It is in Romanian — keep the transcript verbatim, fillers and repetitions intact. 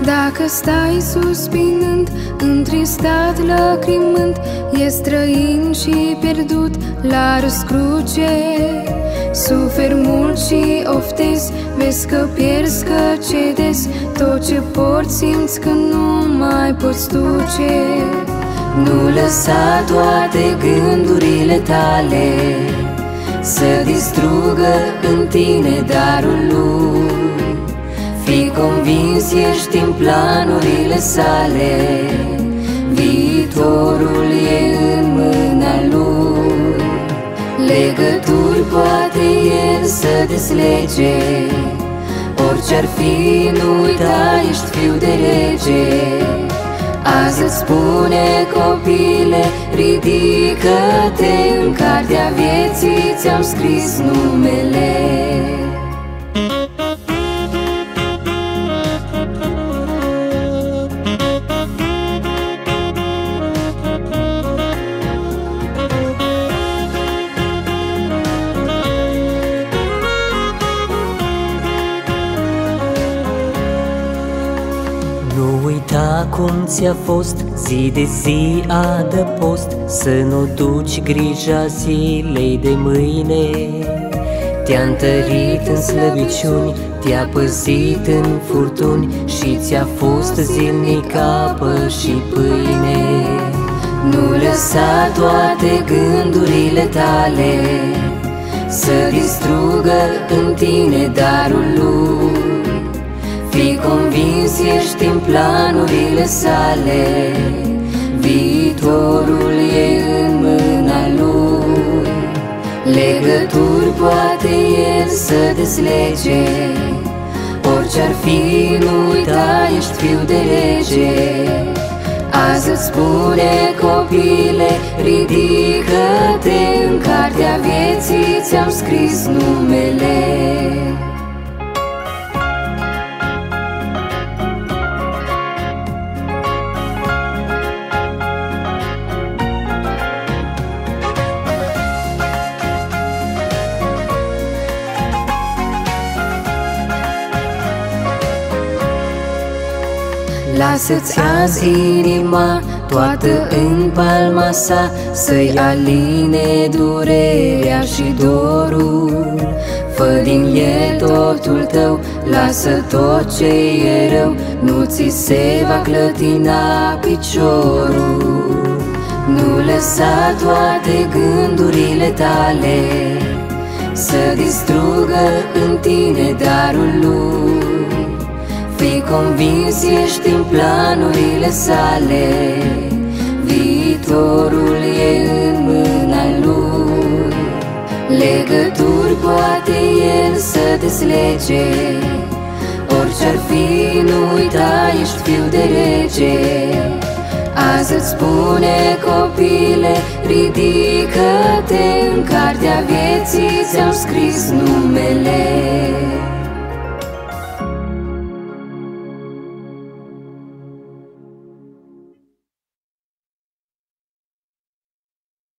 Dacă stai suspinând, întristat, lăcrimând, e străin și pierdut la răscruce. Suferi mult și oftezi, vezi că pierzi, că cedezi. Tot ce porți simți că nu mai poți duce. Nu lăsa toate gândurile tale să distrugă în tine darul lui. Fii convins, ești în planurile sale, viitorul e în mâna lui. Legături poate el să deslege, orice-ar fi, nu uita, ești fiu de rege. Azi îți spune, copile, ridică-te, în cartea vieții ți-am scris numele. Nu uita cum ți-a fost zi de zi adăpost, să nu duci grija zilei de mâine. Te-a întărit în slăbiciuni, te-a păzit în furtuni și ți-a fost zilnic apă și pâine. Nu lăsa toate gândurile tale să distrugă în tine darul lui. Fii convins, ești în planurile sale, viitorul e în mâna lui. Legături poate el să deslege, orice-ar fi, nu uita, ești fiu de rege. Azi îți spune, copile, ridică-te, în cartea vieții ți-am scris numele. Lasă-ți azi inima toată în palma sa, să-i aline durerea și dorul. Fă din el totul tău, lasă tot ce e rău, nu ți se va clătina piciorul. Nu lăsa toate gândurile tale să distrugă în tine darul lui. Fii convins, ești în planurile sale, viitorul e în mâna lui. Legături poate el să deslege, orice-ar fi, nu uita, ești fiu de rege. Azi îți spune, copile, ridică-te, în cartea vieții ți-am scris numele.